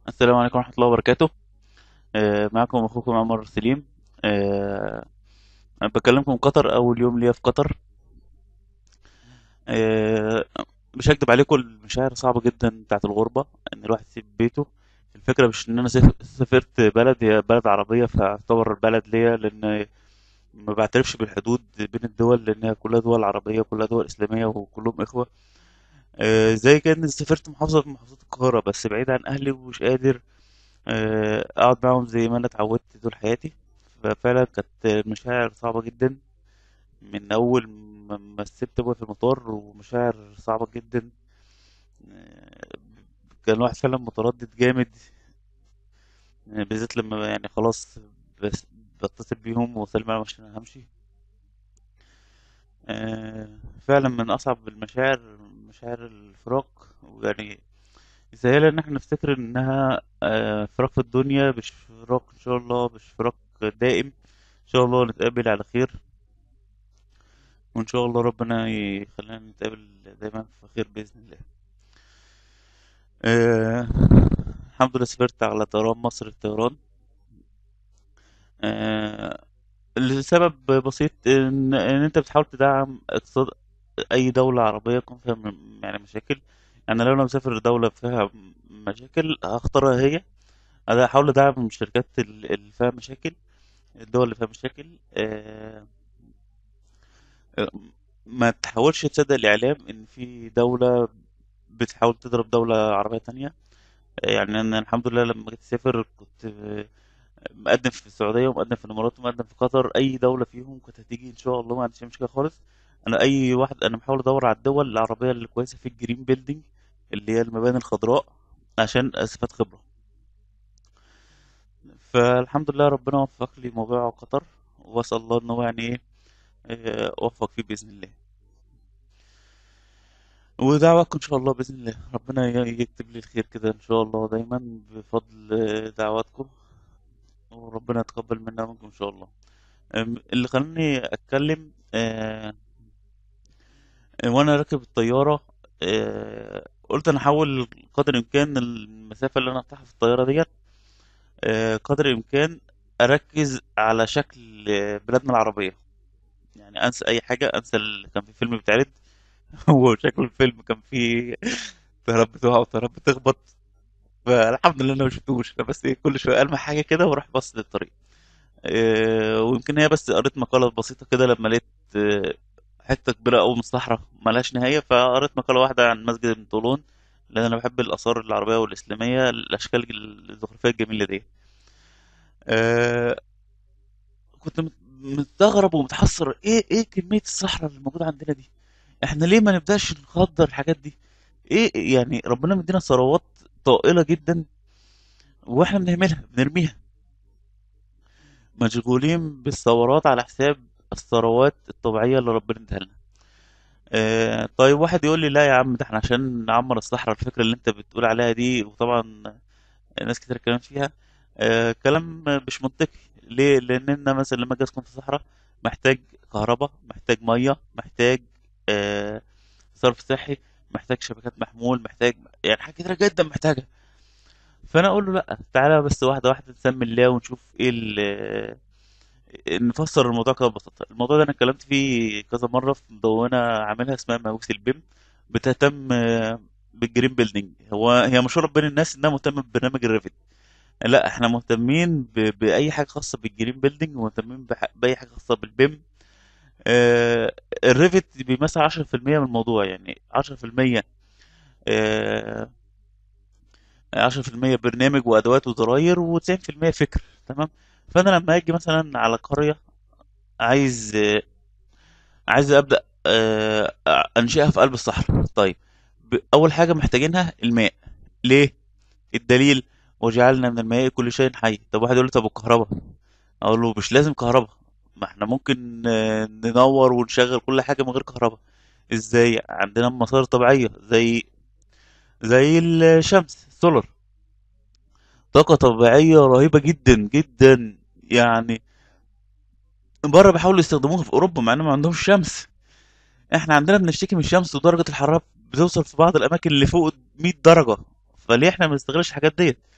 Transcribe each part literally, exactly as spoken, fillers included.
السلام عليكم ورحمة الله وبركاته. آه، معكم أخوكم عمر سليم. آه، أنا بكلمكم من قطر، أول يوم ليا في قطر. آه، مش هكدب عليكم، المشاعر صعبة جدا بتاعت الغربة، إن الواحد يسيب بيته. الفكرة مش إن أنا سف- سافرت بلد، هي بلد عربية فاعتبر بلد ليا، لأن ما بعترفش بالحدود بين الدول، لأنها كلها دول عربية، كلها دول إسلامية وكلهم إخوة. آه، زي كأني سافرت محافظة من محافظات القاهرة بس بعيد عن أهلي، ومش قادر آه، اقعد معاهم زي ما انا اتعودت طول حياتي. ففعلا كانت المشاعر صعبة جدا من اول ما ما سبت ابوي في المطار، ومشاعر صعبة جدا. آه، كان الواحد فعلا متردد جامد، آه، بالذات لما يعني خلاص بس بتصل بيهم وسلم عليهم عشان أنا همشي. آه، فعلا من اصعب المشاعر مشاعر الفراق. ويعني يسهل ان احنا نفتكر انها آه، فراق في الدنيا، مش فراق ان شاء الله، مش فراق دائم. ان شاء الله نتقابل على خير، وان شاء الله ربنا يخلينا نتقابل دايما في خير باذن الله. أه الحمد لله سافرت على طيران مصر الطيران. أه لسبب بسيط، ان, إن انت بتحاول تدعم اقتصاد اي دولة عربية يكون فيها م- يعني مشاكل. يعني لو انا مسافر دولة فيها مشاكل هختارها هي. انا هحاول ادعم الشركات ال- اللي فيها مشاكل، الدول اللي فيها مشاكل. أه ما تحاولش تصدق الاعلام ان في دولة بتحاول تضرب دولة عربية تانية. يعني انا الحمد لله لما جيت اسافر كنت آه، مقدم في السعوديه، ومقدم في الامارات، ومقدم في قطر. اي دوله فيهم كانت هتيجي ان شاء الله، ما عنديش أي مشكله خالص. انا اي واحد، انا بحاول ادور على الدول العربيه اللي كويسه في الجرين بيلدينج، اللي هي المباني الخضراء، عشان استفاد خبره. فالحمد لله ربنا وفق لي موضوع قطر، واسال الله ان هو يعني ايه آه، اوفق فيه باذن الله. ودعواتكم ان شاء الله باذن الله، ربنا ي- يكتب لي الخير كده ان شاء الله دايما بفضل آه، دعواتكم، وربنا يتقبل منا ومنكم ان شاء الله. أم، اللي خلاني اتكلم آه، وانا راكب الطياره، آه، قلت انا احاول قدر الامكان المسافه اللي انا اقطعها في الطياره ديت، آه، قدر الامكان اركز على شكل آه، بلادنا العربيه. يعني انسى اي حاجه، انسى اللي كان في فيلم بيتعرض هو شكل الفيلم كان فيه طيارات بتقع وطيارات بتخبط. فالحمد لله انا ما شفتوش، انا بس إيه، كل شويه المح حاجه كده واروح بص للطريق. آه، ويمكن هي بس قريت مقالة بسيطة كده لما لقيت آه، حتة كبيرة أوي من الصحراء ملهاش نهاية، فقريت مقالة واحدة عن مسجد ابن طولون، لأن أنا بحب الآثار العربية والإسلامية، الأشكال الزخرفية الجميلة دي. آه، كنت مت- مستغرب ومتحسر، إيه إيه كمية الصحراء اللي موجودة عندنا دي؟ إحنا ليه ما نبدأش نخضر الحاجات دي؟ إيه يعني ربنا مدينا ثروات طائلة جدا، وإحنا بنهملها بنرميها، مشغولين بالثورات على حساب الثروات الطبيعية اللي ربنا اداها لنا. آه، طيب واحد يقول لي لا يا عم، ده احنا عشان نعمر الصحراء، الفكرة اللي انت بتقول عليها دي وطبعا ناس كتير اتكلمت فيها، آه، كلام مش منطقي. ليه؟ لان انا مثلا لما اجي اسكن في صحراء محتاج كهرباء، محتاج ميه، محتاج آه، صرف صحي، محتاج شبكات محمول، محتاج يعني حاجات كتيرة جدا محتاجة. فانا اقول له لا، تعالى بس واحدة واحدة نسمي الله ونشوف ايه ال- نفسر الموضوع كده ببساطة. الموضوع ده أنا اتكلمت فيه كذا مرة في مدونة عاملها اسمها مهووس البيم، بتهتم آه، بالجرين بيلدينج. هو هي مشهورة بين الناس إنها مهتمة ببرنامج الريفت. لا، احنا مهتمين ب... بأي حاجة خاصة بالجرين بيلدينج، ومهتمين بح... بأي حاجة خاصة بالبيم. آه الريفت بيمثل عشرة في المية من الموضوع، يعني عشرة في المية آه عشرة في المية برنامج وأدوات وزراير، وتسعين في المية فكر. تمام. فأنا لما أجي مثلا على قرية عايز عايز ابدا آه، انشئها في قلب الصحراء. طيب، ب- اول حاجه محتاجينها الماء. ليه؟ الدليل: وجعلنا من الماء كل شيء حي. طب واحد يقول لي طب والكهرباء؟ اقول له مش لازم كهرباء، ما احنا ممكن آه، ننور ونشغل كل حاجه من غير كهرباء. ازاي؟ عندنا مصادر طبيعيه زي زي الشمس، السولار، طاقه طبيعيه رهيبه جدا جدا. يعني بره بيحاولوا يستخدموها في اوروبا مع انهم ما عندهمش شمس. احنا عندنا بنشتكي من الشمس ودرجة الحرارة بتوصل في بعض الأماكن لفوق مية درجة. فليه احنا ما بنستغلش الحاجات ديت؟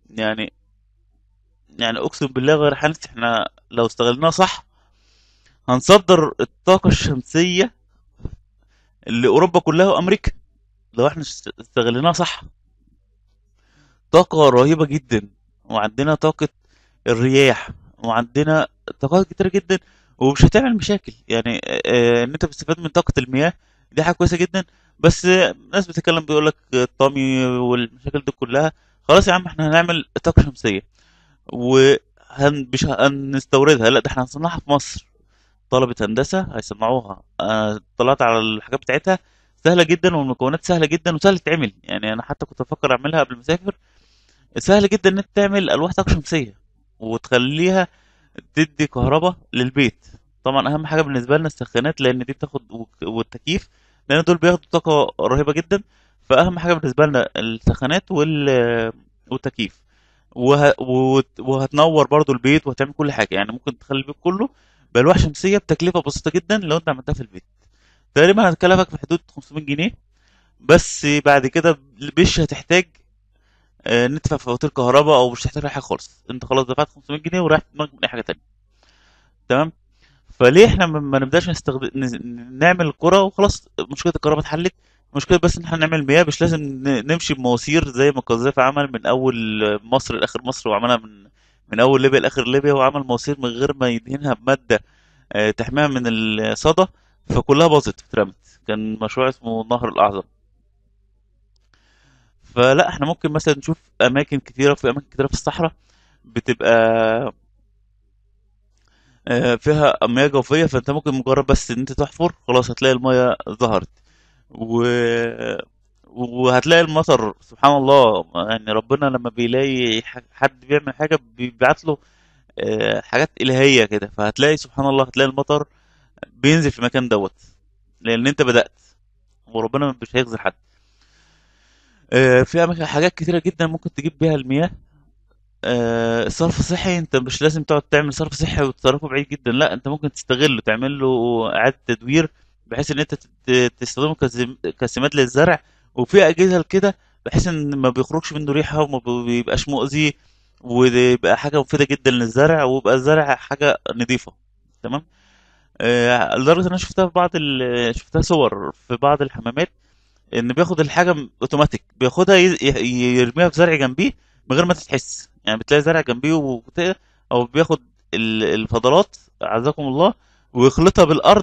يعني يعني اقسم بالله غير حنس، احنا لو استغلناها صح هنصدر الطاقة الشمسية لأوروبا كلها وأمريكا، لو احنا است- استغلناها صح. طاقة رهيبة جدا. وعندنا طاقة الرياح، وعندنا طاقات كتيرة جدا، ومش هتعمل مشاكل يعني. آه، آه، ان انت بتستفاد من طاقة المياه، دي حاجة كويسة جدا. بس آه، ناس بتتكلم بيقول لك الطامي والمشاكل دي كلها. خلاص يا عم، احنا هنعمل طاقة شمسية، وهن مش هنستوردها، لا ده احنا هنصنعها في مصر. طلبة هندسة هيصنعوها. آه، طلعت على الحاجات بتاعتها سهلة جدا، والمكونات سهلة جدا وسهل تتعمل. يعني انا حتى كنت بفكر اعملها قبل ما اسافر. سهل جدا ان انت تعمل الواح طاقة شمسية وتخليها تدي كهرباء للبيت. طبعا اهم حاجة بالنسبة لنا السخانات، لان دي بتاخد وك- والتكييف، لان دول بياخدوا طاقة رهيبة جدا. فاهم حاجة بالنسبة لنا السخانات وال والتكييف. وه... وت- وهتنور برضو البيت، وهتعمل كل حاجة. يعني ممكن تخلي البيت كله بألواح شمسية بتكلفة بسيطة جدا لو انت عملتها في البيت. تقريبا هتكلفك في حدود خمسمائة جنيه. بس بعد كده مش هتحتاج آه، ندفع فواتير كهرباء، او مش هتحتاج أي حاجه خالص. انت خلاص دفعت خمسمائة جنيه ورايح دماغك من اي حاجه تانية. تمام. فليه احنا ما ما نبداش نستخدم ن- نعمل الكرة وخلاص، مشكله الكهرباء اتحلت. مشكله بس ان احنا نعمل مياه، مش لازم ن- نمشي بمواسير زي ما القذافي عمل من اول مصر لاخر مصر، وعملها من من اول ليبيا لاخر ليبيا، وعمل مواسير من غير ما يدهنها بماده آه، تحميها من الصدى. فكلها باظت اترمت. كان مشروع اسمه النهر الاعظم. فلا احنا ممكن مثلا نشوف اماكن كتيره، في اماكن كتيره في الصحراء بتبقى آه، فيها مياه جوفيه. فانت ممكن مجرد بس ان انت تحفر، خلاص هتلاقي المياه ظهرت. و... وهتلاقي المطر. سبحان الله، يعني ربنا لما بيلاقي ح- حد بيعمل حاجه بيبعت له آه، حاجات الهيه كده. فهتلاقي سبحان الله، هتلاقي المطر بينزل في المكان دوت، لان انت بدأت. وربنا مش هيخذل حد. آه، في اماكن حاجات كتيره جدا ممكن تجيب بيها المياه. آه، الصرف الصحي انت مش لازم تقعد تعمل صرف صحي وتصرفه بعيد جدا، لا انت ممكن تستغله، تعمل له اعاده تدوير، بحيث ان انت تت- تستخدمه كزم- كسماد للزرع. وفي اجهزه كده، بحيث ان ما بيخرجش منه ريحه وما بيبقاش مؤذي، ويبقى حاجه مفيده جدا للزرع، ويبقى الزرع حاجه نظيفه. تمام. آه، لدرجه ان انا شفتها في بعض ال... شفتها صور في بعض الحمامات، ان بياخد الحاجه م- اوتوماتيك، بياخدها ي- ي- يرميها في زرع جنبيه من غير ما تحس. يعني بتلاقي زرع جنبيه وبت... او بياخد ال- الفضلات، اعزكم الله، ويخلطها بالارض،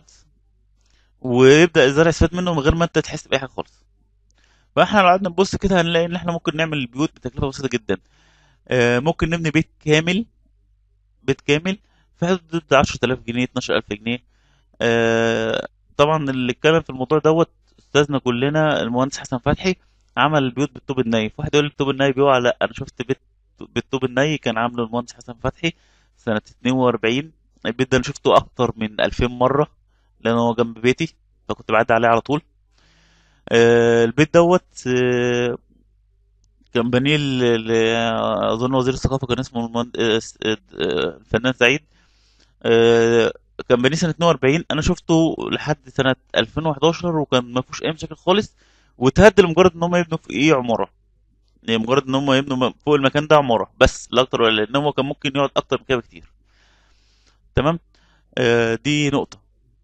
ويبدا الزرع يستفاد منه من غير ما انت تحس باي حاجه خالص. فاحنا لو قعدنا نبص كده هنلاقي ان احنا ممكن نعمل البيوت بتكلفه بسيطه جدا. آه، ممكن نبني بيت كامل، بيت كامل في حدود عشرة آلاف جنيه، اتناشر ألف جنيه. آه، طبعا اللي اتكلم في الموضوع دوت استاذنا كلنا المهندس حسن فتحي. عمل البيوت بالطوب الني. واحد يقول لي الطوب الني بيقع، لا انا شفت بيت بالطوب الني كان عامله المهندس حسن فتحي سنة اتنين وأربعين. البيت ده انا شفته اكتر من ألفين مرة، لان هو جنب بيتي، فكنت بعدي عليه على طول. آه، البيت دوت آه، كان بنيه ل- ل- اظن وزير الثقافة كان اسمه المهند- آه، آه، الفنان سعيد. آه، كان بنيه سنة اتنين وأربعين. انا شفته لحد سنة ألفين وحداشر وكان ما فيهوش اي مشاكل خالص. وتهد لمجرد ان هم يبنوا في ايه عمارة. يعني مجرد ان هم يبنوا فوق المكان ده عمارة بس، لا اكتر ولا، لان هو كان ممكن يقعد اكتر من كده بكتير. تمام. آه، دي نقطة.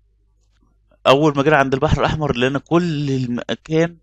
اول ما جينا عند البحر الاحمر لقينا كل المكان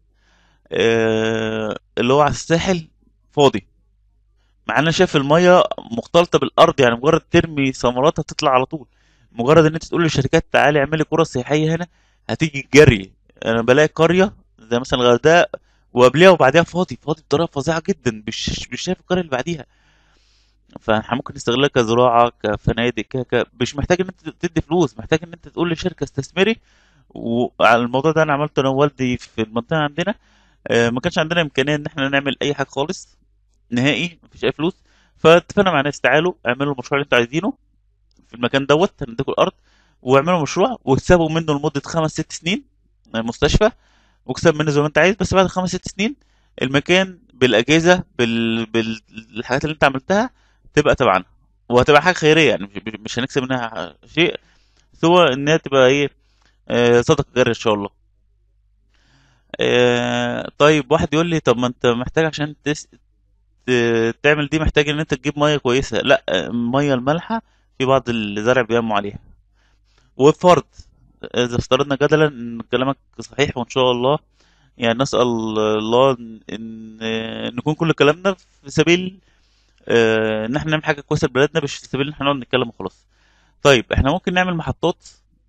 آه، اللي هو على الساحل فاضي، مع ان انا شايف المية مختلطة بالارض. يعني مجرد ترمي ثمرات هتطلع على طول. مجرد ان انت تقول للشركات تعالي اعملي قرى سياحية هنا، هتيجي جري. انا بلاقي قرية زي مثلا الغردقة، وقبلها وبعدها فاضي فاضي بطريقة فظيعة جدا، مش مش شايف القرية اللي بعديها. فاحنا ممكن نستغلها كزراعة، كفنادق، ك... ك... مش محتاج ان انت تدي فلوس، محتاج ان انت تقول لشركة استثمري. وعلى الموضوع ده انا عملته انا ووالدي في المنطقة عندنا. آه، ما كانش عندنا امكانية ان احنا نعمل اي حاجة خالص نهائي، مفيش اي فلوس. فاتفقنا مع ناس تعالوا اعملوا المشروع اللي انتوا عايزينه في المكان دوت، هنديكوا الارض، واعملوا مشروع واكسبوا منه لمده خمس ست سنين مستشفى. واكسب منه زي ما انت عايز، بس بعد خمس ست سنين المكان بالاجهزه بال... بالحاجات اللي انت عملتها تبقى تبعنا. وهتبقى حاجه خيريه، يعني مش مش هنكسب منها شيء، سوى انها تبقى ايه، آه، صدقه جاريه ان شاء الله. آه، طيب واحد يقول لي طب ما انت محتاج عشان تس... ت- تعمل دي محتاج ان انت تجيب ميه كويسه، لا الميه المالحه في بعض الزرع بينمو عليها. وفرض، اذا افترضنا جدلا ان كلامك صحيح وان شاء الله، يعني نسأل الله ان إن- إن نكون كل كلامنا في سبيل آه، ان احنا نعمل حاجه كويسه لبلدنا، مش في سبيل ان احنا نقعد نتكلم وخلاص. طيب احنا ممكن نعمل محطات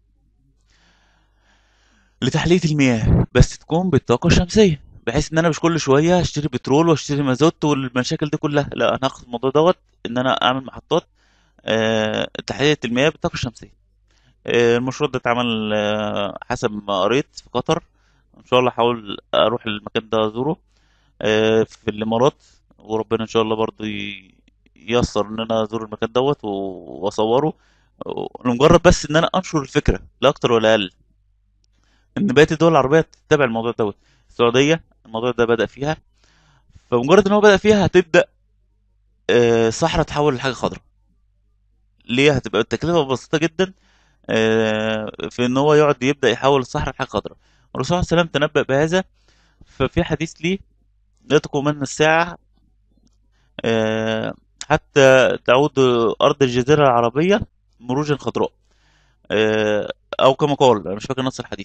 لتحليه المياه بس تكون بالطاقه الشمسيه، بحيث ان انا مش كل شويه اشتري بترول واشتري مازوت والمشاكل دي كلها، لا انا هاخد الموضوع دوت ان انا اعمل محطات آه، تحليه المياه بالطاقه الشمسيه. آه، المشروع ده اتعمل آه، حسب ما قريت في قطر. ان شاء الله احاول اروح المكان ده ازوره آه، في الامارات، وربنا ان شاء الله برضو ي- ييسر ان انا ازور المكان دوت و- واصوره، لمجرد بس ان انا انشر الفكره لا اكتر ولا اقل، ان بقيه الدول العربيه تتبع الموضوع دوت. السعوديه الموضوع ده بدأ فيها، فمجرد ان هو بدأ فيها هتبدأ آه، صحراء تحول لحاجه خضراء. ليه؟ هتبقى التكلفه بسيطه جدا آه، في ان هو يقعد يبدأ يحول الصحراء لحاجه خضراء. الرسول صلى الله عليه وسلم تنبأ بهذا، ففي حديث ليه: لا تقوم من الساعة آه، حتى تعود أرض الجزيرة العربية مروجا خضراء، آه، أو كما قال، أنا مش فاكر نص الحديث.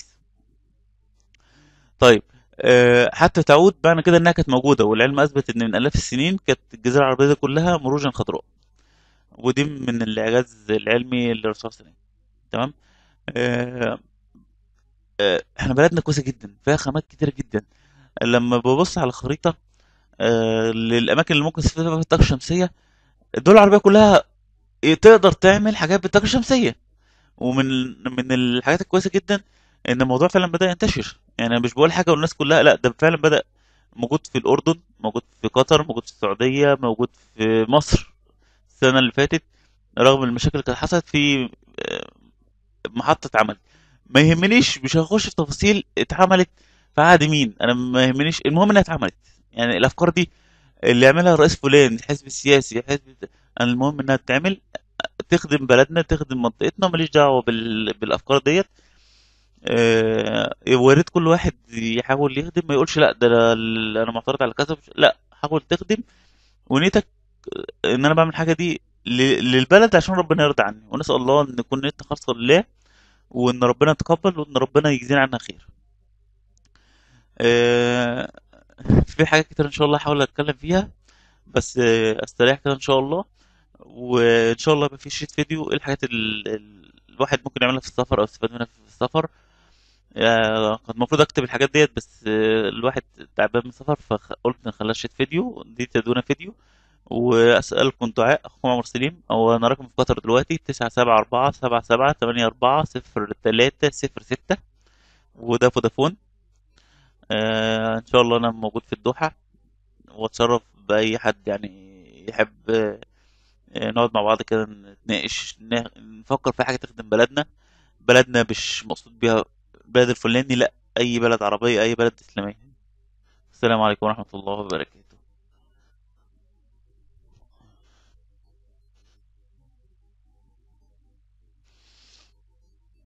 طيب آه، حتى تعود معنى كده إنها كانت موجودة، والعلم أثبت إن من آلاف السنين كانت الجزيرة العربية دي كلها مروجا خضراء، ودي من الإعجاز العلمي للرسول صلى الله عليه وسلم. تمام. آه، آه، احنا بلدنا كويسة جدا، فيها خامات كتيرة جدا. لما ببص على الخريطة آه، للأماكن اللي ممكن تستفيد فيها الطاقة الشمسية، الدول العربية كلها تقدر تعمل حاجات بالطاقة الشمسية. ومن من الحاجات الكويسة جدا ان الموضوع فعلا بدأ ينتشر، يعني انا مش بقول حاجة والناس كلها، لا ده فعلا بدأ. موجود في الأردن، موجود في قطر، موجود في السعودية، موجود في مصر السنة اللي فاتت، رغم المشاكل اللي كانت حصلت في آه، محطة عمل. ما يهمنيش، مش هخش في تفاصيل اتعملت في عهد مين، انا ما يهمنيش، المهم انها اتعملت. يعني الافكار دي اللي يعملها الرئيس فلان، الحزب السياسي، حزب، أنا المهم انها تتعمل تخدم بلدنا تخدم منطقتنا، ماليش دعوه بال... بالافكار ديت. آه، ويا ريت كل واحد يحاول يخدم، ما يقولش لا ده انا أنا معترض على كذا، مش- لا حاول تخدم ونيتك ان انا بعمل حاجه دي ل... للبلد عشان ربنا يرضى عني، ونسال الله ان نكون نيتنا خالصه لله، وان ربنا يتقبل، وان ربنا يجزينا عنها خير. آه، في حاجات كتير ان شاء الله هحاول اتكلم فيها، بس آه، استريح كده ان شاء الله. وان شاء الله يبقى في شيت فيديو ايه الحاجات ال... ال... الواحد ممكن يعملها في السفر او يستفاد منها في السفر. آه، كنت المفروض اكتب الحاجات ديت بس آه، الواحد تعبان من السفر، فقلت نخليها شيت فيديو، دي تدونا فيديو. واسالكم دعاء، اخوكم عمر سليم، او انا راكم في قطر دلوقتي تسعة سبعة أربعة سبعة سبعة تمانية أربعة صفر تلاتة صفر ستة، وده فودافون. آه، ان شاء الله انا موجود في الدوحة، واتشرف باي حد يعني يحب آه، نقعد مع بعض كده نتناقش، ن- نفكر في حاجة تخدم بلدنا. بلدنا مش مقصود بيها بلد الفلاني، لا، اي بلد عربية، اي بلد اسلامية. السلام عليكم ورحمة الله وبركاته.